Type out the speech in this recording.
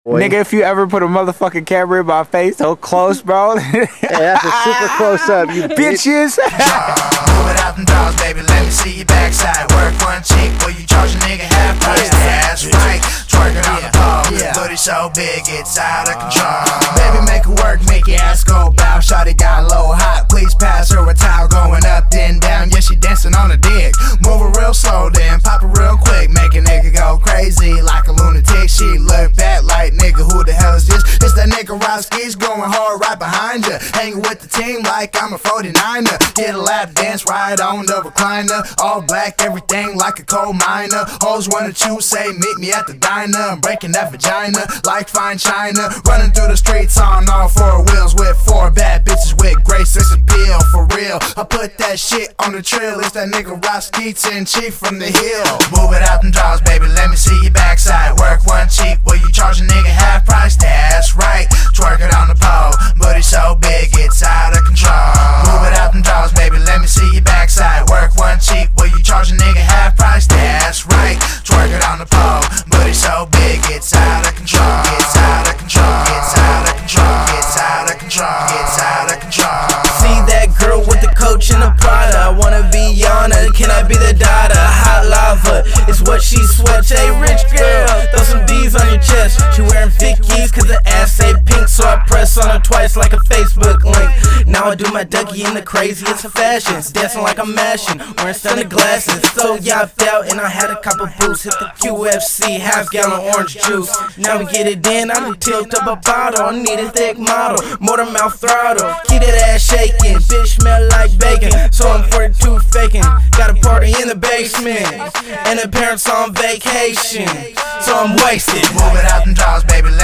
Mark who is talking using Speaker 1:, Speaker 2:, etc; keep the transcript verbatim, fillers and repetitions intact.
Speaker 1: Boy. Nigga, if you ever put a motherfucking camera in my face so close, bro.
Speaker 2: Hey, that's a super close up, you
Speaker 1: bitches.
Speaker 3: Move it out them dolls, baby, let me see your backside. Work one cheek, will you charge a nigga half price? That's right, twerk it on the pole. Booty so big, it's out of control. Baby, make it work, make your ass go bow. Shawty got a low hot, please pass her a towel. Going up, then down, yeah, she dancing on a dick. Move it real slow, then pop it real quick. Make a nigga go crazy like a lunatic. She look back like, nigga, who the hell is this? It's that nigga Roski's going hard right behind ya. Hanging with the team like I'm a forty-niner. Get a lap dance right on the recliner. All black, everything like a coal miner. Hoes wanna choose, say meet me at the diner. I'm breaking that vagina like fine china. Running through the streets on all four wheels with four bad bitches with great sex appeal. For real, I put that shit on the trail. It's that nigga Roski and Chief from the hill. Move it out them draws, baby, let me see your backside. Work one cheek, will you charge a nigga half price? That's right, twerk it on the pole. Booty so big, it's out of control. Move it out them draws, baby, let me see your backside. Work one cheek, will you charge a nigga half price? That's right, twerk it on the pole. Booty so big, it's out of control. It's out of control. It's out of control. It's out of control. It's out of control.
Speaker 4: See that girl with the coach and the Prada. I wanna be on her, can I be the daughter? Hot lava, it's what she sweats. Hey, rich girl, throw some D's on your chest. She wearing Vickies cause the ass say pink, so I press on her twice like a Facebook link. Now I do my ducky in the craziest of fashions, dancing like I'm mashing, wearing stunning glasses. So yeah, I fell and I had a couple boots. Hit the Q F C, half gallon orange juice. Now we get it in, I need tilt up a bottle. I need a thick model, motor mouth throttle. Keep that ass shaking, bitch smell like bacon. So I'm forty-two faking, got a party in the basement, and the parents on vacation, so I'm wasted.
Speaker 3: Move it out them draws, baby,